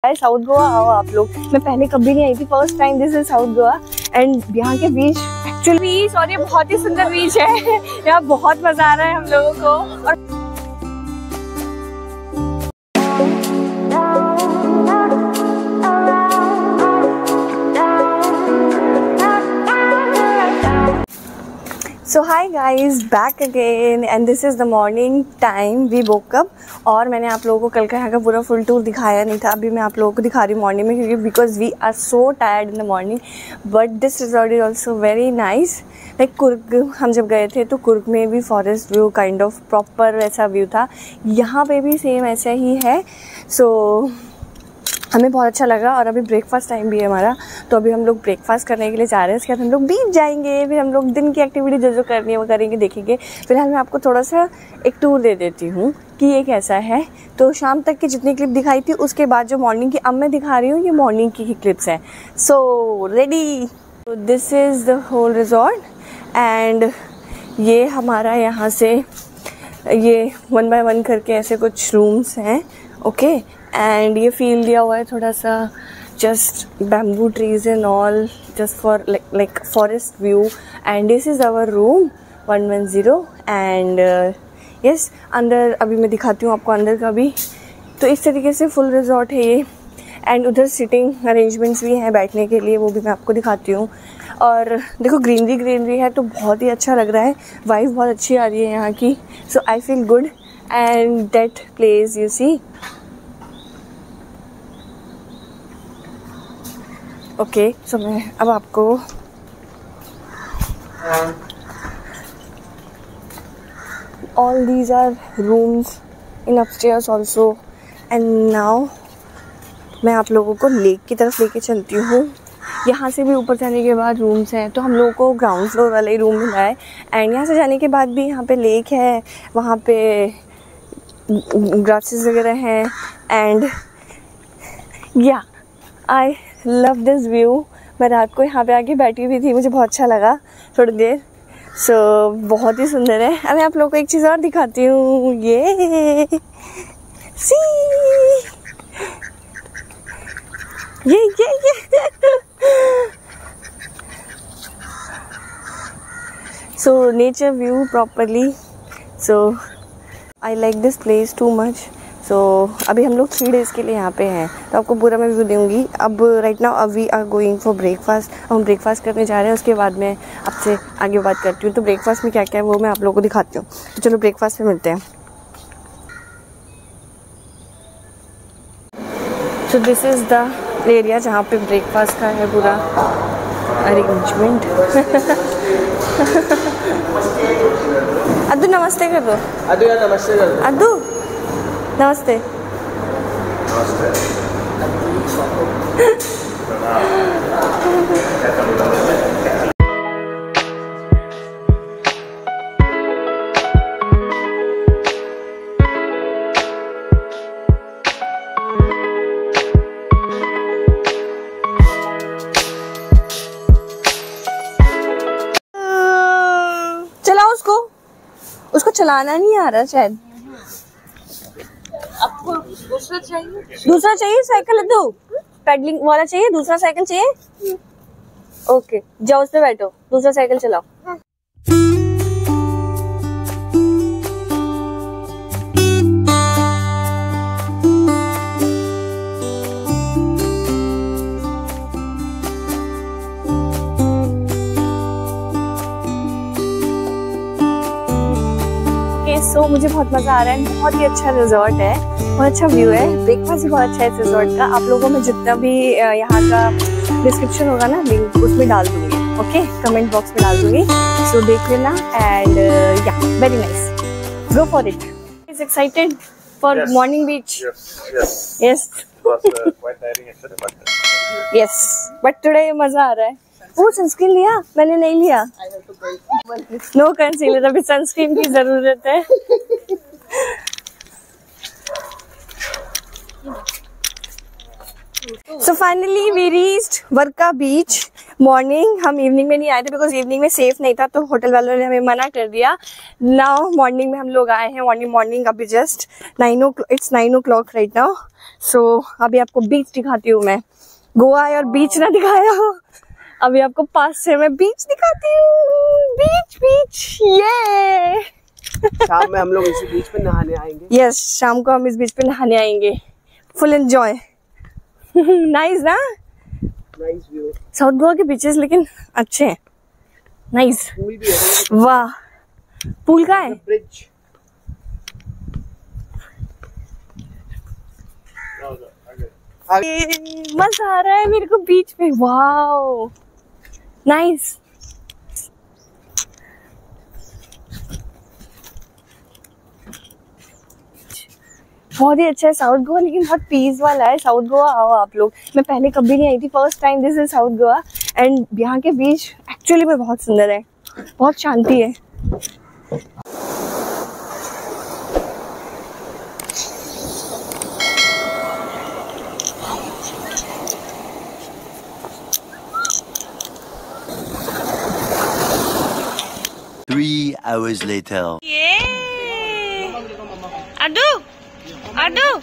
हाय south Goa, आओ आप लोग। मैं पहले कभी नहीं आई थी, first time this is south Goa. And यहाँ के बीच एक्चुअली बीच, और ये बहुत ही सुंदर बीच है। यहाँ बहुत मजा आ रहा है हम लोगों को। और so hi guys, back again and this is the morning time we woke up. और मैंने आप लोगों को कल का यहाँ का पूरा फुल टूर दिखाया नहीं था, अभी मैं आप लोगों को दिखा रही हूँ मॉर्निंग में, क्योंकि because we are so tired in the morning. But this resort is also very nice. Like Coorg हम जब गए थे तो कुर्ग में भी forest view kind of proper वैसा व्यू था, यहाँ पे भी सेम ऐसा ही है। सो हमें बहुत अच्छा लगा। और अभी ब्रेकफास्ट टाइम भी है हमारा, तो अभी हम लोग ब्रेकफास्ट करने के लिए जा रहे हैं। उसके बाद हम लोग बीच जाएंगे, फिर हम लोग दिन की एक्टिविटी जो जो करनी है वो करेंगे, देखेंगे। फिलहाल मैं आपको थोड़ा सा एक टूर दे देती हूँ कि ये कैसा है। तो शाम तक की जितनी क्लिप दिखाई थी, उसके बाद जो मॉर्निंग की अब मैं दिखा रही हूँ, ये मॉर्निंग की ही क्लिप्स हैं। सो रेडी, तो this is the whole resort. And ये हमारा यहाँ से ये 1 by 1 करके ऐसे कुछ रूम्स हैं, ओके। एंड ये फील दिया हुआ है थोड़ा सा, just bamboo trees and all, just for like forest view. And this is our room 110। And yes, अंदर अभी मैं दिखाती हूँ आपको अंदर का भी। तो इस तरीके से फुल रिजॉर्ट है ये। एंड उधर सिटिंग अरेंजमेंट्स भी हैं बैठने के लिए, वो भी मैं आपको दिखाती हूँ। और देखो ग्रीनरी ग्रीनरी है, तो बहुत ही अच्छा लग रहा है, वाइब बहुत अच्छी आ रही है यहाँ की। So I feel good. And that place you see, okay. So मैं अब आपको all these are rooms in upstairs also. And now मैं आप लोगों को लेक की तरफ लेके चलती हूँ। यहाँ से भी ऊपर जाने के बाद रूम्स हैं, तो हम लोगों को ग्राउंड फ्लोर वाला ही रूम मिला है। एंड यहाँ से जाने के बाद भी यहाँ पे लेक है, वहाँ पे ग्रासेस वगैरह हैं। एंड या आई लव दिस व्यू। मैं रात को यहाँ पे आके बैठी हुई थी, मुझे बहुत अच्छा लगा थोड़ी देर। सो बहुत ही सुंदर है। अब मैं आप लोगों को एक चीज़ और दिखाती हूँ, ये सी ये so nature view properly. So I like this place too much. सो अभी हम लोग 3 days के लिए यहाँ पे हैं, तो आपको पूरा मैं व्यू दूँगी। अब right now we are going for breakfast. हम ब्रेकफास्ट करने जा रहे हैं, उसके बाद मैं आपसे आगे बात करती हूँ। तो ब्रेकफास्ट में क्या क्या है वो मैं आप लोगों को दिखाती हूँ। तो चलो ब्रेकफास्ट में मिलते हैं। So this is the area जहाँ पे ब्रेकफास्ट का है पूरा अरेंजमेंट। अद्दू नमस्ते कर दो। अद्दू यार नमस्ते कर दो। अद्दू नमस्ते। चलाओ उसको चलाना नहीं आ रहा शायद। आपको दूसरा चाहिए साइकिल? दो पेडलिंग वाला चाहिए, दूसरा साइकिल चाहिए? ओके जाओ उस पे बैठो, दूसरा साइकिल चलाओ। सो मुझे बहुत मज़ा आ रहा है, बहुत ही अच्छा रिजॉर्ट है, बहुत अच्छा व्यू है, ब्रेकफास्ट भी बहुत अच्छा है इस रिजॉर्ट का। आप लोगों में जितना भी यहाँ का डिस्क्रिप्शन होगा ना, लिंक उसमें डाल दूँगी, ओके, कमेंट बॉक्स में डाल दूँगी। सो देख लेना। And yeah very nice, go for it. Is excited for morning beach? Yes yes, but today मज़ा आ रहा है। वो सनस्क्रीन लिया? मैंने नहीं लिया। नो कंसीलर, अभी सनस्क्रीन की जरूरत है। So finally we reached Varca beach. Morning हम इवनिंग में नहीं आए थे बिकॉज इवनिंग में सेफ नहीं था, तो होटल वालों ने हमें मना कर दिया। नाउ मॉर्निंग में हम लोग आए हैं। मॉर्निंग अभी जस्ट 9 o'clock राइट नाउ। सो अभी आपको बीच दिखाती हूँ मैं। गोवा है और बीच ना दिखाया हो, अभी आपको पास से मैं बीच दिखाती हूँ। बीच ये शाम में हम लोग इसी बीच पे नहाने आएंगे। यस, शाम को हम इस बीच पे नहाने आएंगे। Full enjoy. नाइस ना, नाइस व्यू। साउथ गोवा के बीचेस लेकिन अच्छे हैं। नाइस। पूल भी है। वाह, पूल का है? ब्रिज। मजा आ रहा है मेरे को बीच में। Wow nice. बहुत ही अच्छा है साउथ गोवा, लेकिन बहुत पीस वाला है। साउथ गोवा आओ आप लोग। मैं पहले कभी नहीं आई थी, first time this is south Goa. And यहाँ के बीच एक्चुअली में बहुत सुंदर है, बहुत शांति है। Three hours later. Adu.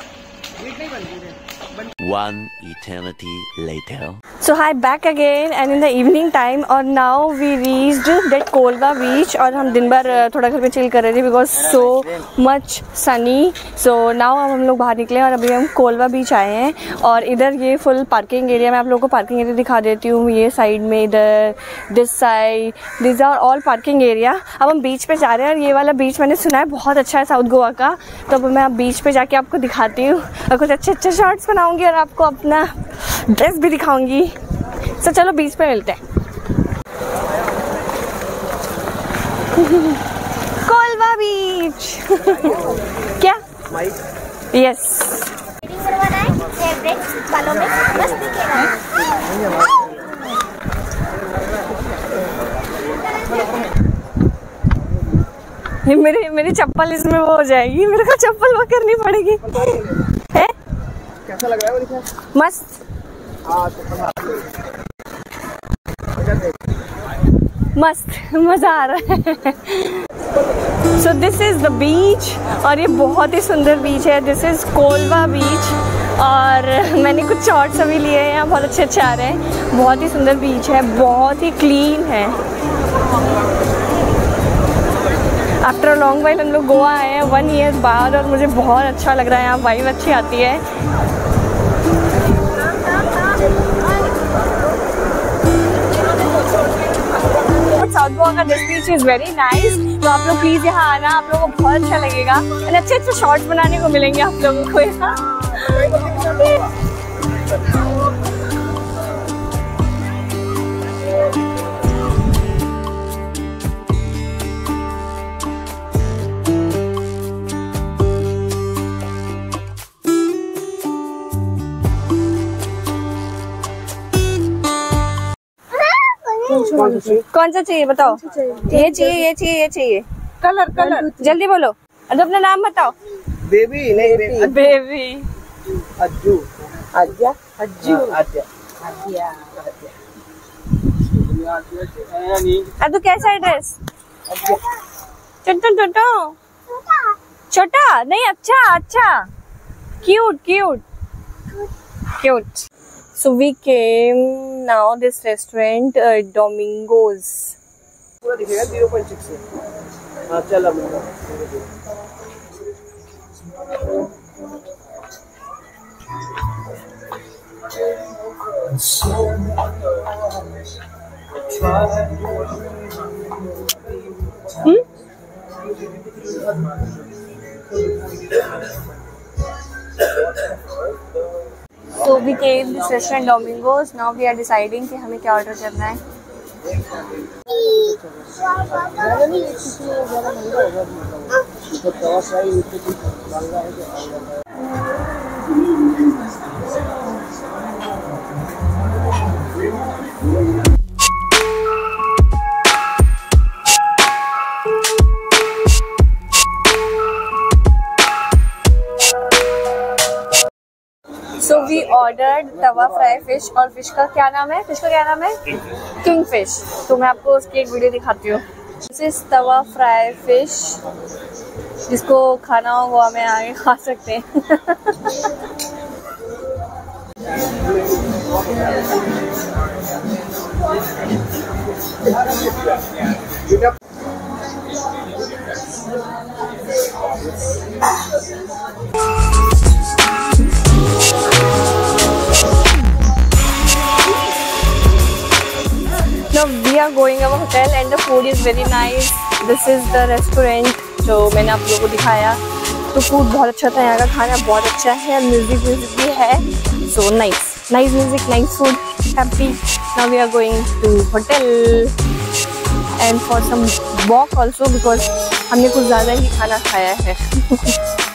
One eternity later. So hi, back again and in the evening time, और now we reached that Kolwa beach। और हम दिन भर थोड़ा घर पे चिल कर रहे थे because so much sunny। So now हम लोग बाहर निकले और अभी हम कोलवा बीच आए हैं। और इधर ये फुल पार्किंग एरिया, मैं आप लोगों को पार्किंग एरिया दिखा देती हूँ। ये साइड में, इधर this side, this are all parking area. अब हम बीच पे जा रहे हैं और ये वाला बीच मैंने सुना है बहुत अच्छा है साउथ गोवा का। तो अब मैं बीच पे जाके आपको दिखाती हूँ और कुछ अच्छे शॉट्स बनाऊँगी और आपको अपना ड्रेस भी दिखाऊंगी। तो चलो बीच पे मिलते हैं। कोलवा बीच। क्या? यस। ये मेरी चप्पल इसमें वो हो जाएगी, मेरे को चप्पल वो करनी पड़ेगी। है कैसा लग रहा है? मस्त। मस्त, मजा आ रहा है। So this is the beach और ये बहुत ही सुंदर बीच है। दिस इज कोलवा बीच और मैंने कुछ शॉट्स अभी लिए हैं, यहाँ बहुत अच्छे आ रहे हैं। बहुत ही सुंदर बीच है, बहुत ही क्लीन है। आफ्टर अ लॉन्ग वाइल हम लोग गोवा आए हैं 1 year बाद और मुझे बहुत अच्छा लग रहा है। यहाँ वाइब अच्छी आती है। साउथ गोवा का this beach is very nice. तो आप लोग प्लीज यहाँ आना, आप लोगों को बहुत अच्छा लगेगा। एंड अच्छे शॉट्स बनाने को मिलेंगे आप लोगों को यहाँ। कौन सा चाहिए बताओ? ये चाहिए। कलर जल्दी बोलो। अब अपना नाम बताओ। बेबी नहीं, बेबी। अज्जू। अब कैसा है ड्रेस? छोटा नहीं, अच्छा। Cute. So we came now this restaurant Domingos। पूरा दिखेगा 0.6 से। हाँ चल अब So we came this restaurant Domingos। Now we are deciding कि हमें क्या ऑर्डर करना है। So we ordered tawa fry fish, और फिश का क्या नाम है? फिश का क्या नाम है? King fish. तो मैं आपको उसकी एक वीडियो दिखाती हूँ। This is tawa fry fish, जिसको खाना हो वो हमें आगे खा सकते हैं। Now we are going our hotel and the food is very nice. This is the restaurant जो मैंने आप लोगों को दिखाया। तो फूड बहुत अच्छा था, यहाँ का खाना बहुत अच्छा है, म्यूजिक भी है। So nice music, nice food, happy. Now we are going to hotel and for some walk also because हमने कुछ ज़्यादा ही खाना खाया है।